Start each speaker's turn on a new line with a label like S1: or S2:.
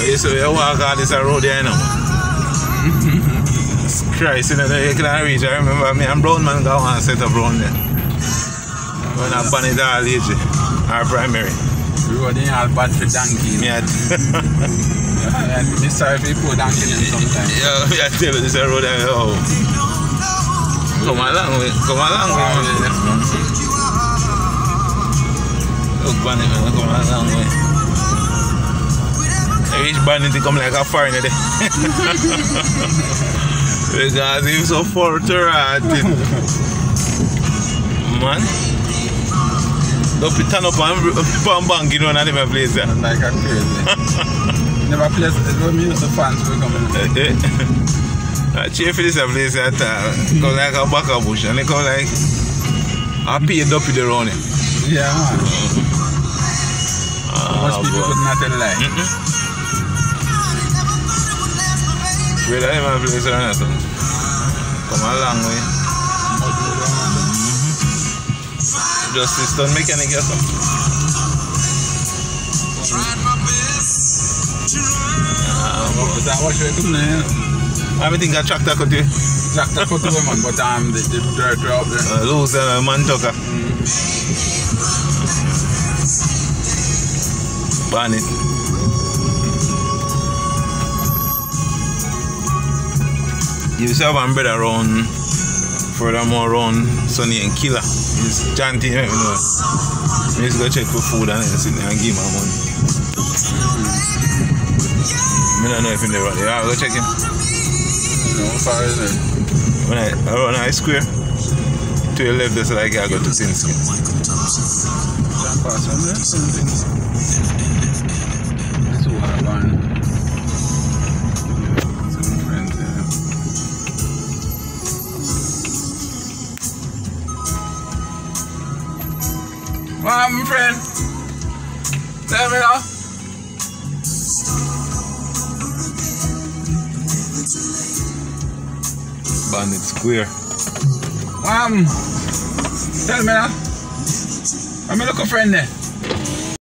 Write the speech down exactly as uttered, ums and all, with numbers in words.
S1: But you say you walk on this road there, you know. Christ, you know, you can't reach. I remember me and Brown man go and set up Brown there. When I ban it all age, our primary.
S2: We were doing all bad for donkey.
S1: Yeah.
S2: I'm sorry if you put donkey in sometimes.
S1: Yeah, I tell you, this road there, oh. Come along way, come along way. Look, Bandit, man, come along way. I wish Bandit come like a foreigner there. Because he's so far to rot. Man. Don't be turn up and bank, you know, and never place there.
S2: Like a crazy. Never place it, don't use the fans for coming.
S1: I cheer for this place that come like a back of bush and they come like I pay it up with the round it.
S2: Yeah, man.
S1: Ah,
S2: most people could not tell lie.
S1: Mm-mm. Where do you have a place around something? Come a long way. Mm-hmm. Just this done mechanic or something.
S2: Ah, is that what you're doing there?
S1: I think a tractor cut you.
S2: Tractor cut you, man, but um, the, the dirt were up there.
S1: Uh, loose and uh, man tucker.
S2: Mm.
S1: Ban it. You used to have one brother around, furthermore around Sonny and Killer. He's chanting, you know. He used to go check for food and then sit there and give him money. I don't know if he's there. Yeah, go check him.
S2: No, how far is it?
S1: When I run I square to your left, that's like I go to Sinsky.
S2: That pass from there? That's what I want. Some friends there. What happened, friend? Tell me now.
S1: Bandit Square.
S2: Um, tell me now. I'm a local friend there.